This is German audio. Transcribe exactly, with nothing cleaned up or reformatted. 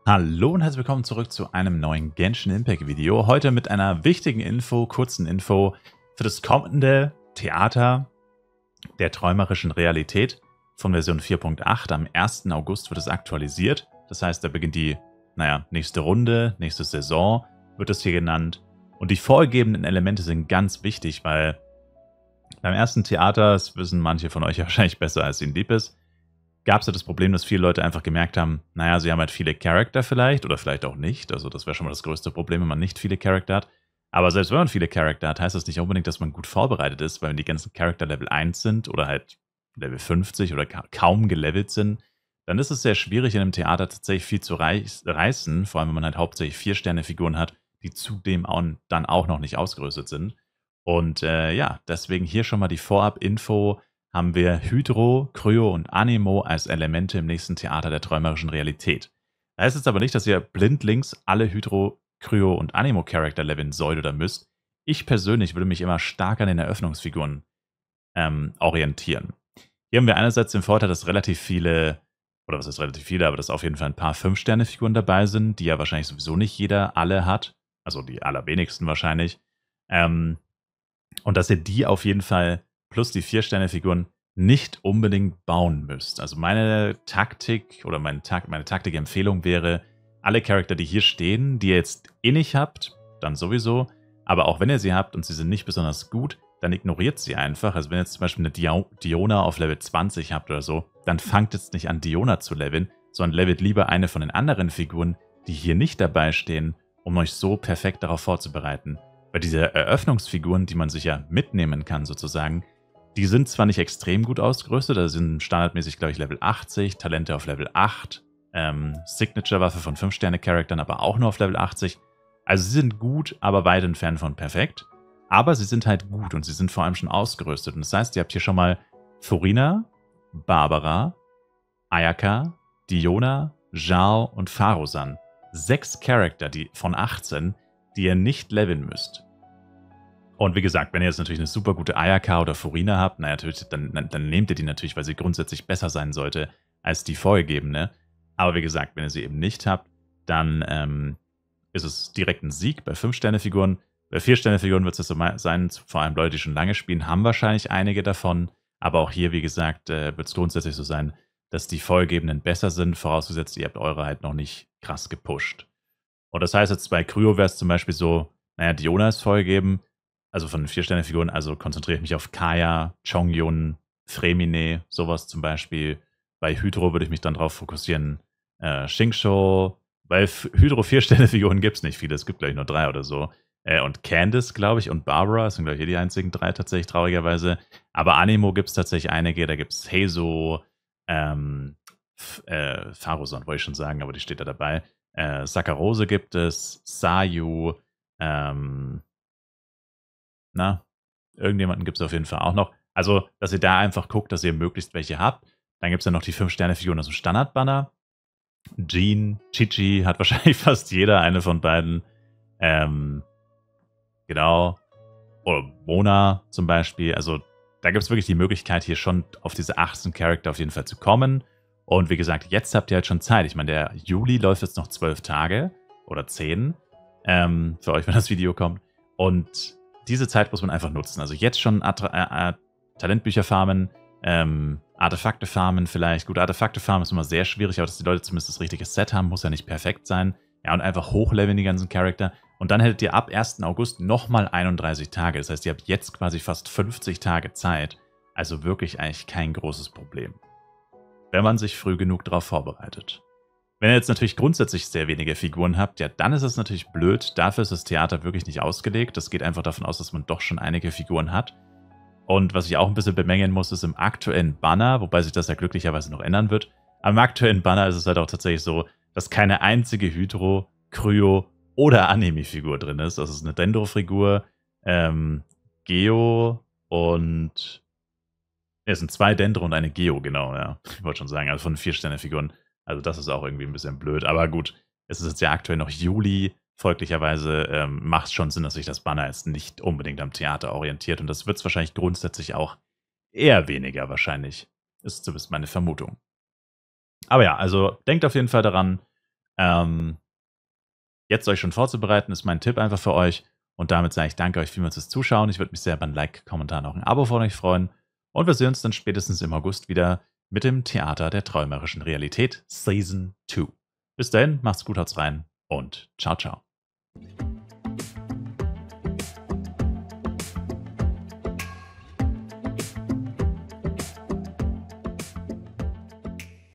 Hallo und herzlich willkommen zurück zu einem neuen Genshin Impact Video. Heute mit einer wichtigen Info, kurzen Info für das kommende Theater der träumerischen Realität von Version vier Punkt acht. Am ersten August wird es aktualisiert. Das heißt, da beginnt die, naja, nächste Runde, nächste Saison wird es hier genannt. Und die vorgegebenen Elemente sind ganz wichtig, weil beim ersten Theater, das wissen manche von euch ja wahrscheinlich besser, als ihnen lieb ist, gab es ja das Problem, dass viele Leute einfach gemerkt haben, naja, sie haben halt viele Charakter vielleicht oder vielleicht auch nicht. Also das wäre schon mal das größte Problem, wenn man nicht viele Charakter hat. Aber selbst wenn man viele Charakter hat, heißt das nicht unbedingt, dass man gut vorbereitet ist, weil wenn die ganzen Charakter Level eins sind oder halt Level fünfzig oder ka kaum gelevelt sind, dann ist es sehr schwierig, in einem Theater tatsächlich viel zu reiß reißen, vor allem wenn man halt hauptsächlich vier-Sterne-Figuren hat, die zudem auch, dann auch noch nicht ausgerüstet sind. Und äh, ja, deswegen hier schon mal die Vorab-Info, haben wir Hydro, Kryo und Anemo als Elemente im nächsten Theater der träumerischen Realität. Das heißt jetzt aber nicht, dass ihr blindlings alle Hydro, Kryo und Anemo-Charakter leveln sollt oder müsst. Ich persönlich würde mich immer stark an den Eröffnungsfiguren ähm, orientieren. Hier haben wir einerseits den Vorteil, dass relativ viele, oder was ist relativ viele, aber dass auf jeden Fall ein paar fünf-Sterne-Figuren dabei sind, die ja wahrscheinlich sowieso nicht jeder alle hat. Also die allerwenigsten wahrscheinlich. Ähm, und dass ihr die auf jeden Fall plus die vier-Sterne-Figuren nicht unbedingt bauen müsst. Also meine Taktik oder meine, Tak meine Taktik-Empfehlung wäre, alle Charakter, die hier stehen, die ihr jetzt eh nicht habt, dann sowieso, aber auch wenn ihr sie habt und sie sind nicht besonders gut, dann ignoriert sie einfach. Also wenn ihr jetzt zum Beispiel eine Dio Diona auf Level zwanzig habt oder so, dann fangt jetzt nicht an, Diona zu leveln, sondern levelt lieber eine von den anderen Figuren, die hier nicht dabei stehen, um euch so perfekt darauf vorzubereiten. Weil diese Eröffnungsfiguren, die man sich ja mitnehmen kann sozusagen, die sind zwar nicht extrem gut ausgerüstet, da sind standardmäßig, glaube ich, Level achtzig, Talente auf Level acht, ähm, Signature-Waffe von fünf-Sterne-Charaktern aber auch nur auf Level achtzig. Also sie sind gut, aber weit entfernt von perfekt. Aber sie sind halt gut und sie sind vor allem schon ausgerüstet. Und das heißt, ihr habt hier schon mal Furina, Barbara, Ayaka, Diona, Zhao und Pharosan. Sechs Charakter die, von achtzehn, die ihr nicht leveln müsst. Und wie gesagt, wenn ihr jetzt natürlich eine super gute Ayaka oder Furina habt, naja, dann, dann, dann nehmt ihr die natürlich, weil sie grundsätzlich besser sein sollte als die vorgegebene. Aber wie gesagt, wenn ihr sie eben nicht habt, dann ähm, ist es direkt ein Sieg bei fünf-Sterne-Figuren. Bei vier-Sterne-Figuren wird es so sein, vor allem Leute, die schon lange spielen, haben wahrscheinlich einige davon. Aber auch hier, wie gesagt, äh, wird es grundsätzlich so sein, dass die vorgegebenen besser sind, vorausgesetzt, ihr habt eure halt noch nicht krass gepusht. Und das heißt jetzt bei Kryo wäre es zum Beispiel so, naja, Diona ist vorgegeben, also von den vier-Sterne-Figuren, also konzentriere ich mich auf Kaya, Chongyun, Fremine, sowas zum Beispiel. Bei Hydro würde ich mich dann darauf fokussieren, äh, Xingqiu. Bei Hydro vier-Sterne-Figuren gibt es nicht viele, es gibt gleich nur drei oder so. Äh, und Candice, glaube ich, und Barbara, das sind, glaube ich, hier die einzigen drei tatsächlich, traurigerweise. Aber Anemo gibt es tatsächlich einige, da gibt es Heizo, ähm, äh, Pharosan, wollte ich schon sagen, aber die steht da dabei. Äh, Saccharose gibt es, Sayu, ähm, na, irgendjemanden gibt es auf jeden Fall auch noch. Also, dass ihr da einfach guckt, dass ihr möglichst welche habt. Dann gibt es ja noch die fünf-Sterne-Figuren aus dem Standard-Banner. Jean, Chichi hat wahrscheinlich fast jeder eine von beiden. Ähm, genau. Oder Mona zum Beispiel. Also, da gibt es wirklich die Möglichkeit, hier schon auf diese achtzehn Charakter auf jeden Fall zu kommen. Und wie gesagt, jetzt habt ihr halt schon Zeit. Ich meine, der Juli läuft jetzt noch zwölf Tage oder zehn. Ähm, für euch, wenn das Video kommt. Und diese Zeit muss man einfach nutzen. Also jetzt schon äh, äh, Talentbücher farmen, ähm, Artefakte farmen vielleicht. Gut, Artefakte farmen ist immer sehr schwierig, aber dass die Leute zumindest das richtige Set haben, muss ja nicht perfekt sein. Ja, und einfach hochleveln die ganzen Charakter. Und dann hättet ihr ab ersten August nochmal einunddreißig Tage. Das heißt, ihr habt jetzt quasi fast fünfzig Tage Zeit. Also wirklich eigentlich kein großes Problem, wenn man sich früh genug darauf vorbereitet. Wenn ihr jetzt natürlich grundsätzlich sehr wenige Figuren habt, ja, dann ist es natürlich blöd. Dafür ist das Theater wirklich nicht ausgelegt. Das geht einfach davon aus, dass man doch schon einige Figuren hat. Und was ich auch ein bisschen bemängeln muss, ist im aktuellen Banner, wobei sich das ja glücklicherweise noch ändern wird. Am aktuellen Banner ist es halt auch tatsächlich so, dass keine einzige Hydro, Kryo oder Anime-Figur drin ist. Das ist eine Dendro-Figur, ähm, Geo und... Es sind zwei Dendro und eine Geo, genau, ja. Ich wollte schon sagen, also von vier-Sterne-Figuren. Also das ist auch irgendwie ein bisschen blöd. Aber gut, es ist jetzt ja aktuell noch Juli. Folglicherweise ähm, macht es schon Sinn, dass sich das Banner jetzt nicht unbedingt am Theater orientiert. Und das wird es wahrscheinlich grundsätzlich auch eher weniger wahrscheinlich. Ist zumindest meine Vermutung. Aber ja, also denkt auf jeden Fall daran, Ähm, jetzt euch schon vorzubereiten, ist mein Tipp einfach für euch. Und damit sage ich danke euch vielmals fürs Zuschauen. Ich würde mich sehr über ein Like, Kommentar und auch ein Abo von euch freuen. Und wir sehen uns dann spätestens im August wieder mit dem Theater der träumerischen Realität Season zwei. Bis dahin, macht's gut, haut's rein und ciao, ciao.